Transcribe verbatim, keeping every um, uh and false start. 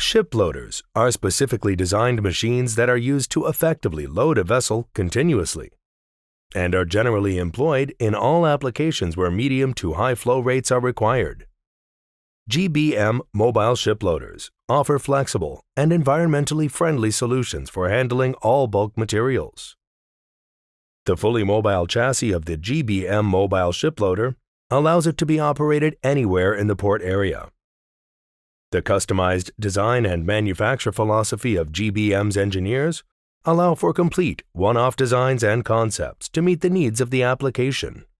Ship loaders are specifically designed machines that are used to effectively load a vessel continuously and are generally employed in all applications where medium to high flow rates are required. G B M mobile ship loaders offer flexible and environmentally friendly solutions for handling all bulk materials. The fully mobile chassis of the G B M mobile ship loader allows it to be operated anywhere in the port area. The customized design and manufacture philosophy of G B M's engineers allow for complete one-off designs and concepts to meet the needs of the application.